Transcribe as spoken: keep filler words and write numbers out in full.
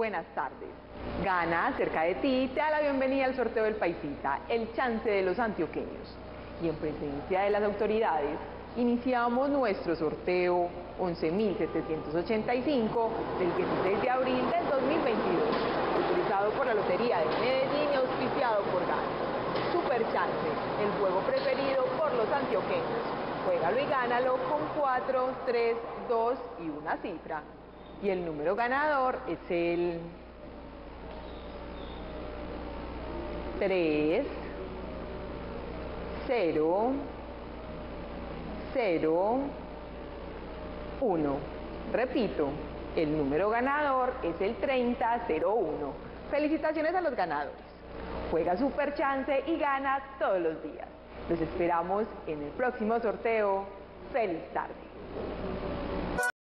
buenas tardes. Gana cerca de ti te da la bienvenida al sorteo del Paisita, el chance de los antioqueños. Y en presencia de las autoridades, iniciamos nuestro sorteo once mil setecientos ochenta y cinco del dieciséis de abril del dos mil veintidós, autorizado por la Lotería de Medellín y auspiciado por Gana. Super Chance, el juego preferido por los antioqueños. Juégalo y gánalo con cuatro, tres, dos y una cifra. Y el número ganador es el tres, cero, cero, uno. Repito, el número ganador es el treinta cero uno. Felicitaciones a los ganadores. Juega Super Chance y gana todos los días. Los esperamos en el próximo sorteo. ¡Feliz tarde!